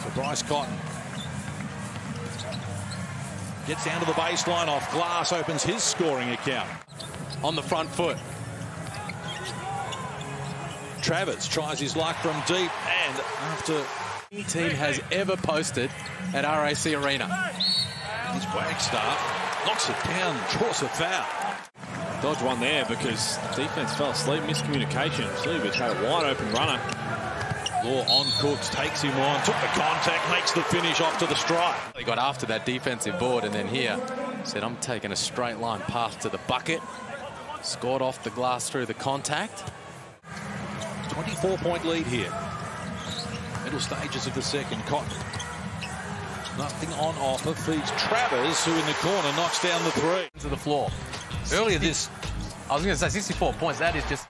for Bryce Cotton. Gets down to the baseline off glass, opens his scoring account. On the front foot. Travers tries his luck from deep, and after any team has ever posted at RAC Arena. His Wagstaff knocks it down, draws a foul. Dodge one there because defense fell asleep, miscommunication. Sleevich had a wide open runner. Law on Cooks, takes him on, took the contact, makes the finish off to the strike. He got after that defensive board, and then here said, I'm taking a straight line path to the bucket. Scored off the glass through the contact. 24-point lead here. Middle stages of the second. Cotton. Nothing on offer. Feeds Travers, who in the corner knocks down the three. To the floor. Earlier this, I was going to say 64 points. That is just...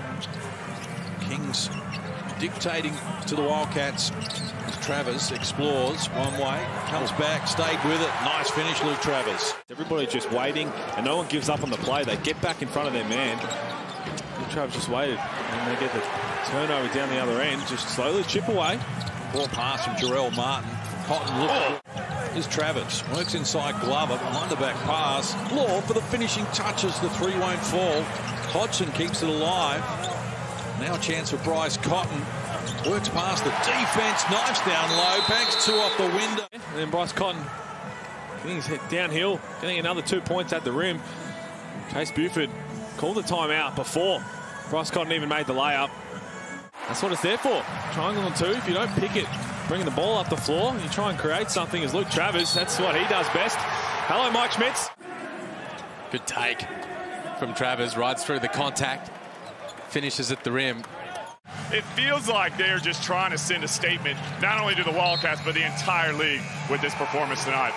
Kings dictating to the Wildcats. Travers explores one way, comes back, stayed with it. Nice finish, Luke Travers. Everybody's just waiting, and no one gives up on the play. They get back in front of their man. Luke Travers just waited, and they get the turnover down the other end. Just slowly chip away. Poor pass from Jarrell Martin. Cotton looks. Here's Travers. Works inside Glover. Behind the back pass. Law for the finishing touches. The three won't fall. Hodgson keeps it alive. Now a chance for Bryce Cotton. Works past the defense. Knives down low. Banks two off the window. And then Bryce Cotton getting his head downhill. Getting another 2 points at the rim. Case Buford called the timeout before Bryce Cotton even made the layup. That's what it's there for. Triangle on two. If you don't pick it, bringing the ball up the floor, you try and create something as Luke Travers. That's what he does best. Hello, Mike Schmitz. Good take from Travers. Rides through the contact. Finishes at the rim. It feels like they are just trying to send a statement, not only to the Wildcats, but the entire league with this performance tonight.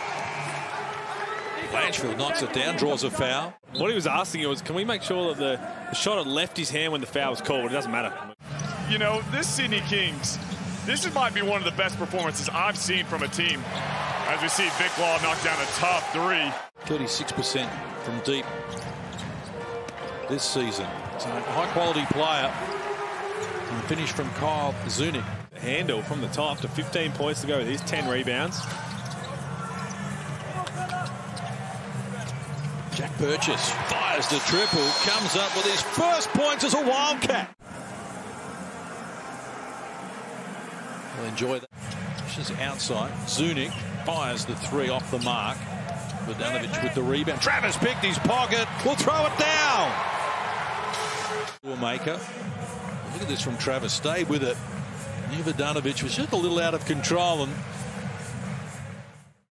Blanchfield knocks it down, draws a foul. What he was asking was, can we make sure that the shot had left his hand when the foul was called? It doesn't matter. You know, this Sydney Kings, this might be one of the best performances I've seen from a team. As we see Vic Law knock down a tough three. 36% from deep this season. So a high-quality player. And finish from Kyle Zunic. Handle from the top to 15 points to go with his 10 rebounds. Jack Purchase fires the triple, comes up with his first points as a Wildcat. We'll enjoy that. She's outside. Zunic fires the three off the mark. Vodanovic with the rebound. Travers picked his pocket. Will throw it down. Maker. Look at this from Travers. Stay with it. Vodanovic was just a little out of control, and